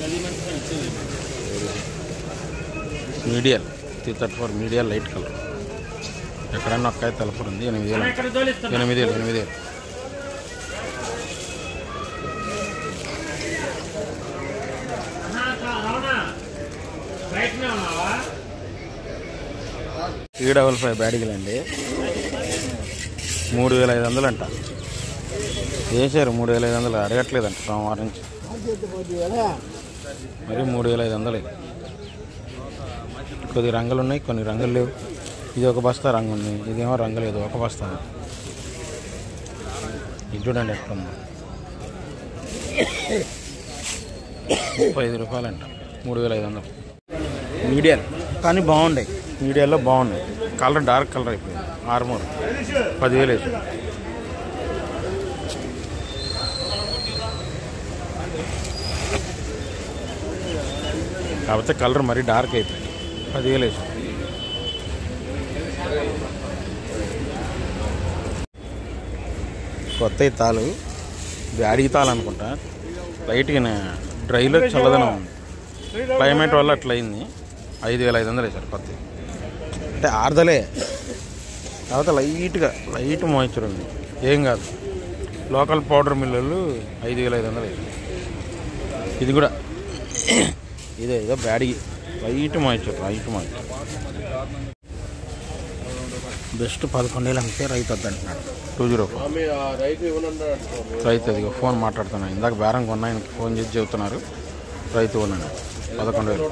Medial 334 medial light colour. ఎక్కడన్నా ఒక్కాయ తలుపు ఉంది. 8,000. $355 బ్యాడిగలు అండి. 3,500 అంట. వేసారు 3,500. అడగట్లేదంట సోమవారం నుంచి. మరి 3,500. కొద్ది రంగులు ఉన్నాయి, కొన్ని రంగులు లేవు. ఇది ఒక బస్తా రంగు ఉంది, ఇదేమో రంగు లేదు. ఒక బస్తా. ఇది చూడండి ఎట్లుందో. ₹35 అంట. 3,500. మీడియల్ కానీ బాగుండే. మీడియాలో బాగున్నాయి. కలర్ డార్క్ కలర్ అయిపోయింది. ఆర్మూర్ 10,000 వేసి. కాకపోతే కలర్ మరీ డార్క్ అయిపోయింది. 10,000 వేసి. కొత్త తాలు బ్యాడీ తాలు అనుకుంటా. లైట్గా డ్రైలో చల్లదనం ఉంది. క్లైమేట్ వల్ల అట్లా అయింది. 5,500 వేసారు కొత్త. అంటే ఆర్దలే, కాకపోతే లైట్ మాయిశ్చర్ ఉంది. ఏం కాదు. లోకల్ పౌడర్ మిల్లులు 5,500 వేసారు. ఇది కూడా ఏదో బ్యాడీ లైట్ మాయిశ్చర్. బెస్ట్ 11,000 అమ్మితే రైతు వద్దంటున్నాడు. 204 రైతు. అది ఫోన్ మాట్లాడుతున్నాను. ఇందాక బేరం కొన్నా, ఆయనకి ఫోన్ చేసి చెబుతున్నారు రైతు కొన్నాను. 11,000.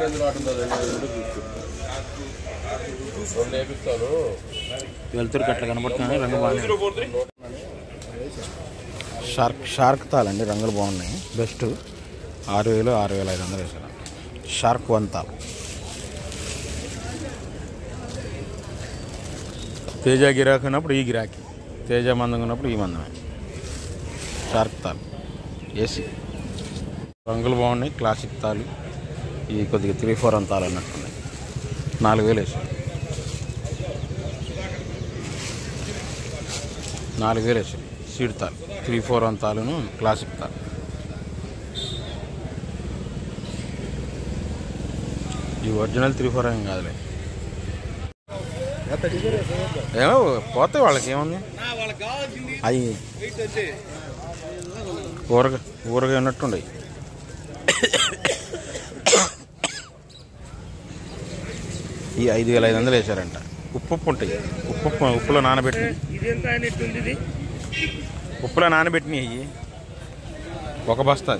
వెళ్తురికి అట్లా కనబడుతున్నాయి. రంగు బాగున్నాయి. షార్క్ తాళండి. రంగులు బాగున్నాయి. బెస్ట్ 6,000, 6,500 వేసారు. షార్క్ 1 తాళం. తేజ గిరాకీ ఉన్నప్పుడు ఈ గిరాకీ, తేజ మందంగా ఉన్నప్పుడు ఈ మందమే. షార్క్ తాలు ఏసీ. రంగులు బాగున్నాయి. క్లాసిక్ తాలు. ఈ కొద్దిగా 3-4 తాలు అన్నట్టున్నాయి. 4,000 వేసారు. 4,000 వేసారు. సీడ్ తాలు 3-4 తాలును క్లాసిక్ తాలు. ఈ ఒరిజినల్ 3-4 ఏం కాదులే. ఏమో పోతాయి వాళ్ళకి. ఏముంది అవి ఊరగా ఉన్నట్టుండయి. ఈ 5,500 వేసారంట. ఉప్పు ఉంటాయి. ఉప్పులో నానబెట్టినాయి. అవి ఒక బస్తా.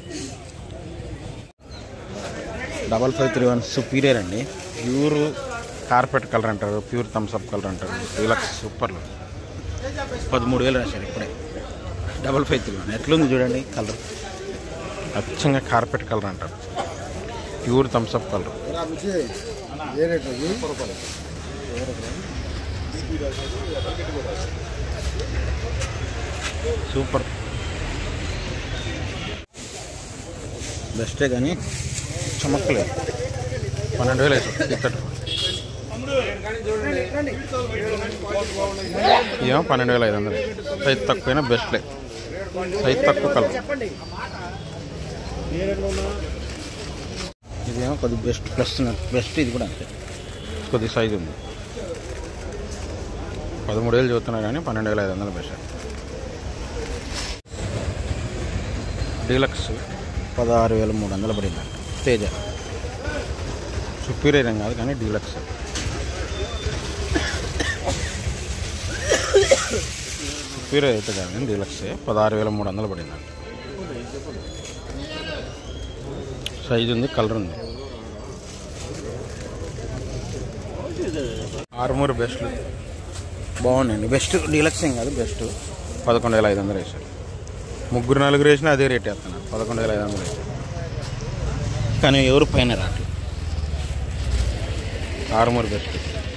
5531 సుపీరియర్ అండి. ప్యూర్ కార్పెట్ కలర్ అంటారు, ప్యూర్ థమ్స్అప్ కలర్ అంటారు. డీలక్స్ సూపర్లో 13,000 రాశారు ఇప్పుడే. 5531 ఎట్లుంది చూడండి కలర్. అచ్చంగా కార్పెట్ కలర్ అంటారు. Pure Thums Up colour. సూపర్. బెస్టే కానీ చమక్కలేదు. 12,000 వేసారు. ఏమో 12,500. సైజ్ తక్కువైనా బెస్ట్లే. సైజ్ తక్కువ కలర్. ఇదేమో కొద్ది బెస్ట్ ప్లస్ బెస్ట్. ఇది కూడా అంతే, కొద్ది సైజు ఉంది. 13,000 చూస్తున్నారు కానీ 12,500 బెస్ట్. డీలక్స్ 16,300 పడిందండి. తేజ సుపీరియర్ ఏం కాదు కానీ డీలక్స్. సుపీరియర్ అయితే కాదు కానీ డీలక్సే. 16,300 పడిందండి. సైజు ఉంది, కలర్ ఉంది. ఆర్మూర్ బెస్ట్ బాగున్నాయండి. బెస్ట్ డీలక్స్ ఏం కాదు, బెస్ట్. 11,500 వేసారు. 3-4 వేసినా అదే రేట్ వేస్తున్నాను. 11,500 వేసారు కానీ ఎవరు పైన రాట్లు. ఆర్మూర్ బెస్ట్.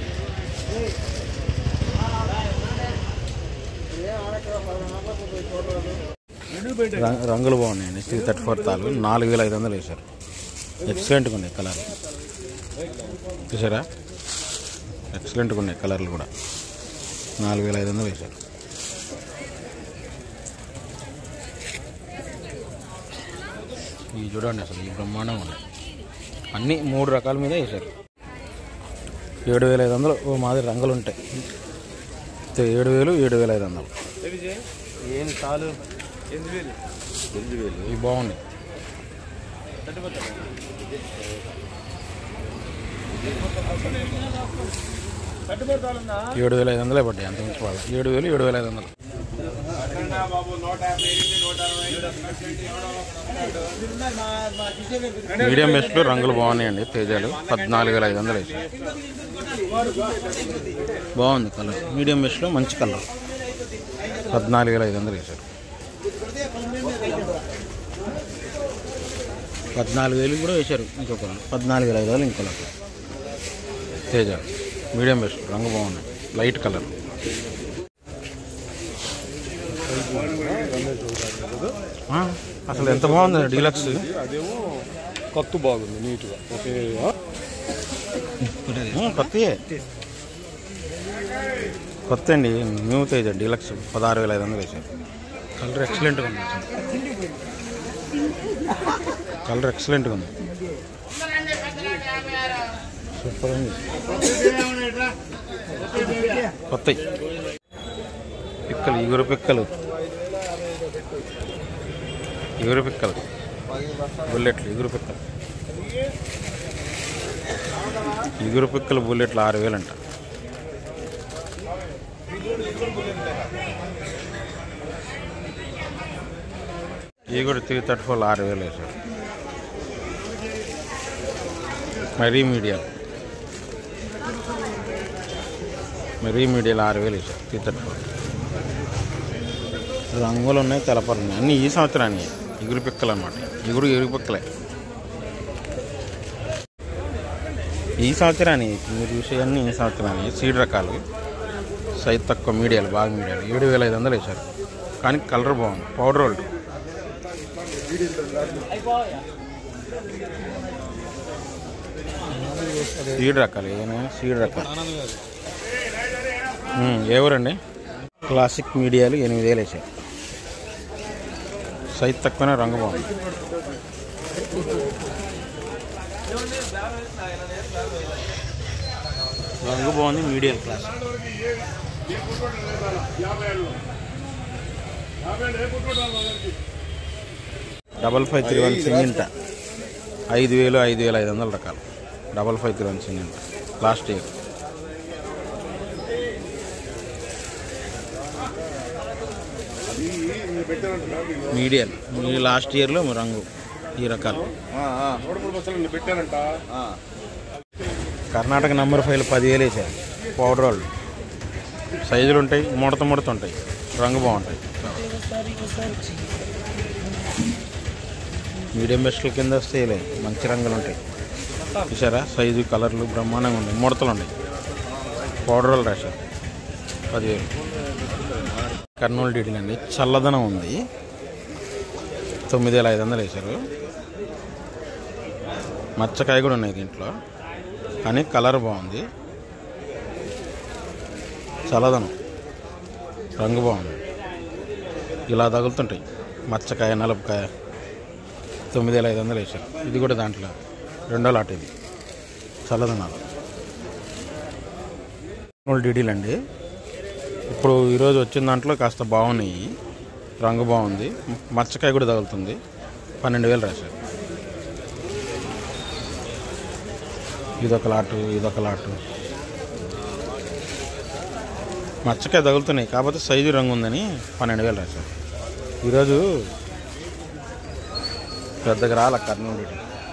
రంగులు బాగున్నాయండి. 334 తాలు 4,500 వేశారు. ఎక్సలెంట్గా ఉన్నాయి కలర్. చూసారా, ఎక్సలెంట్గా ఉన్నాయి కలర్లు కూడా. 4,500 వేశారు. ఇవి చూడండి అసలు ఈ బ్రహ్మాండంగా ఉన్నాయి. అన్నీ 3 రకాల మీద వేశారు. 7,500 ఓ మాదిరి రంగులు ఉంటాయి. 7,000 7,500 ఏం చాలు. ఇవి బాగున్నాయి. 7,500 పడ్డాయి. అంత మించి వాళ్ళు 7,000 7,500. మీడియం బెస్ట్లో రంగులు బాగున్నాయండి. తేజాలు 14,500 వేసి బాగుంది కలర్. మీడియం బెస్ట్లో మంచి కలర్ 14,500 వేశారు. 14,000 కూడా వేశారు. ఇంకొక 14,500 ఇంకో తేజాలు మీడియం బెస్ట్ రంగు బాగున్నాయి. Light colour. అసలు ఎంత బాగుంది డీలక్స్. అదేమో కత్తు బాగుంది నీట్గా. కొత్త అండి. న్యూ తేజ డీలక్స్ 16,500 వేశారు. కలర్ ఎక్సలెంట్గా ఉంది. కలర్ ఎక్సలెంట్గా ఉంది. సూపర్ ఉంది. కొత్త పిక్కలు ఇగురు పిక్కలు బుల్లెట్లు ఇగురు పిక్కలు బుల్లెట్లు 6,000 అంట. ఈ కూడా 334 6,000 వేశారు. మరీ మీడియాలు 6,000 వేశారు. 334 రంగులు ఉన్నాయి. తెలపలు ఉన్నాయి. అన్నీ ఈ సంవత్సరాన్ని ఇగురు పిక్కలు అనమాట. ఇగురు పిక్కలే ఈ సంవత్సరాన్ని. మీరు చూసేవన్నీ ఈ సంవత్సరాన్ని. సీడ్ రకాలు సైజ్ తక్కువ మీడియాలు బాగా మీడియాలు 7,500 వేశారు. కానీ కలర్ బాగుంది. పౌడర్ రోల్డ్ సీడ్ రకాలు. ఏమైనా సీడ్ రకాలు. ఎవరండి క్లాసిక్ మీడియాలు 8,000 వేసారు. సైజ్ తక్కువనే రంగు బాగుంది. రంగు బాగుంది. మీడియం క్లాస్ 5531 సింగింట 5,000 5,500 రకాలు. 5531 సింగింట లాస్ట్ ఇయర్. మీడియం లాస్ట్ ఇయర్లో రంగు ఈ రకాలు. కర్ణాటక నంబర్ 5 10,000 వేసారు. పౌడర్ వాళ్ళు సైజులు ఉంటాయి. ముడత ఉంటాయి. రంగు బాగుంటాయి. మీడియం బెస్ట్ల కింద వస్తే మంచి రంగులు ఉంటాయి. చూసారా సైజు కలర్లు బ్రహ్మాండంగా ఉన్నాయి. ముడతలు ఉన్నాయి. పౌడర్ వాళ్ళు రాశారు. 10,000. కర్నూలు డీడీలు అండి. చల్లదనం ఉంది. 9,500 వేశారు. మచ్చకాయ కూడా ఉన్నాయి దీంట్లో. కానీ కలర్ బాగుంది. చల్లదనం రంగు బాగుంది. ఇలా తగులుతుంటాయి. మచ్చకాయ నలుపుకాయ 9,500 వేశారు. ఇది కూడా దాంట్లో 2వ లాట్. ఇది చల్లదనాలు డీడీలు అండి. ఇప్పుడు ఈరోజు వచ్చిన దాంట్లో కాస్త బాగున్నాయి. రంగు బాగుంది. మచ్చకాయ కూడా తగులుతుంది. 12,000 రాశారు. ఇదొక లాటు మచ్చకాయ తగులుతున్నాయి. కాకపోతే సైజు రంగు ఉందని 12,000 రాశారు. ఈరోజు పెద్దగా రాల కర్నూలు.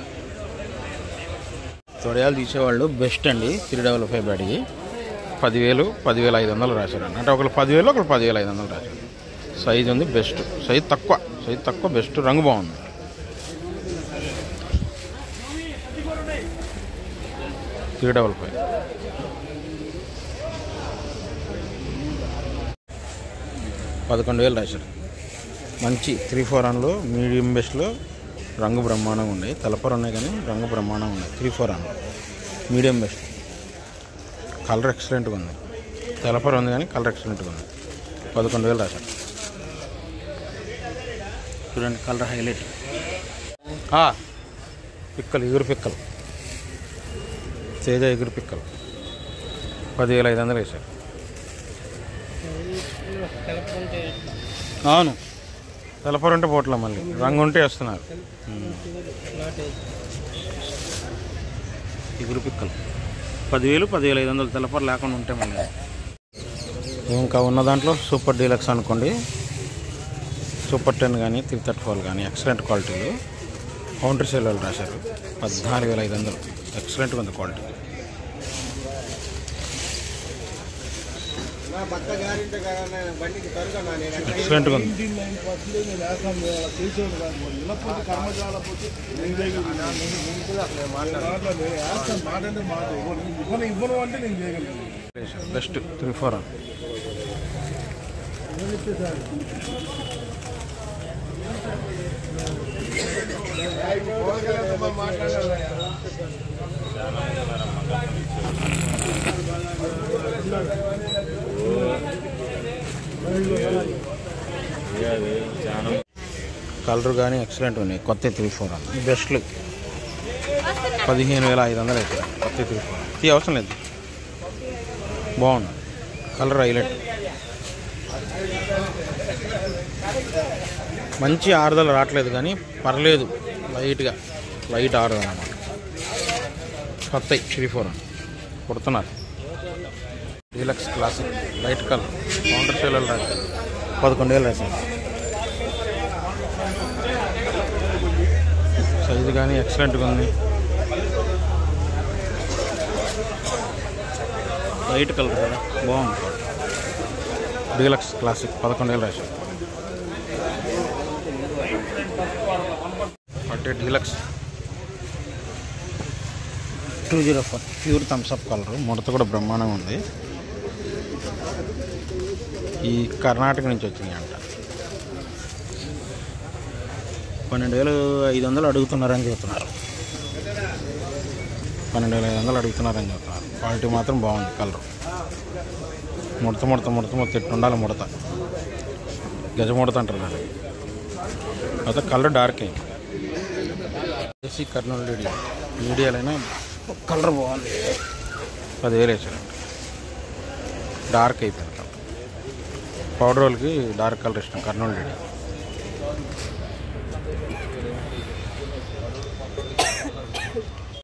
తొడయాలు తీసేవాళ్ళు బెస్ట్ అండి. 355 బ్యాడ్కి 10,000 10,500 రాశారు. అంటే ఒకరు 10,000 ఒకరు 10,500 రాశారు. సైజు ఉంది బెస్ట్. సైజు తక్కువ బెస్ట్. రంగు బాగుంది. $355 11,000 రాశారు. మంచి 3/4 మీడియం బెస్ట్లో రంగు బ్రహ్మాండంగా ఉన్నాయి. తలపరు ఉన్నాయి కానీ రంగు బ్రహ్మాండంగా ఉన్నాయి. 3/4 మీడియం బెస్ట్. కలర్ ఎక్సలెంట్గా ఉంది. తలపరు ఉంది కానీ కలర్ ఎక్సలెంట్గా ఉంది. 11,000 రాశారు. చూడండి కలర్ హైలైట్. పిక్కలు ఎగురు పిక్కలు తేజ ఎగురు పిక్కలు 10,500 వేశారు. అవును, తెలపరుంటే పోట్ల మళ్ళీ రంగు ఉంటే వేస్తున్నారు. ఎగురు పిక్కలు 10,000 10,500 తెలపరు లేకుండా ఉంటే మళ్ళీ. ఇంకా ఉన్న దాంట్లో సూపర్ డీలక్స్ అనుకోండి, సూపర్ 10 కానీ 334 కానీ ఎక్సలెంట్ క్వాలిటీలు. కౌంటర్ సేల్ వాళ్ళు రాశారు 14,500. ఎక్సలెంట్గా ఉంది క్వాలిటీ. ఎక్సలెంట్గా ఉంది. బెస్ట్ 3-4 కలర్ కానీ ఎక్సలెంట్ ఉన్నాయి. కొత్త 3-4 అన్న బెస్ట్లు 15,500 అయితే కొత్త 3-4. ఈ అవసరం లేదు, బాగుంది కలర్ హైలైట్. మంచి ఆరుదల రావట్లేదు కానీ పర్లేదు, లైట్ ఆరుదల అన్నమాట. కొత్త 3-4 కుడుతున్నారు. Deluxe classic light colour counter sale రాశారు 11,000 రాశారు. సైజు కానీ ఎక్సలెంట్గా ఉంది. లైట్ కలర్ కదా, బాగుంది. డీలక్స్ క్లాసిక్ 11,000 రాశారు. అంటే డీలక్స్ 204 ప్యూర్ థమ్స్అప్ కలర్. ముడత కూడా బ్రహ్మాండంగా ఉంది. ఈ కర్ణాటక నుంచి వచ్చినాయి అంట. 12,500 అడుగుతున్నారని చెప్తున్నారు. 12,500 అడుగుతున్నారని చెప్తున్నారు. క్వాలిటీ మాత్రం బాగుంది. కలర్ ముడత ఎట్టు ఉండాలి. ముడత గజ ముడత అంటారు దాన్ని. అయితే కలర్ డార్క్ అయింది. ఏసీ కర్నూలు మీడియాలైనా కలర్ బాగుంది. 10,000 వేసారు. డార్క్ అయిపోయింది కలర్. పౌడర్ వాళ్ళకి డార్క్ కలర్ ఇష్టం. కర్నూలు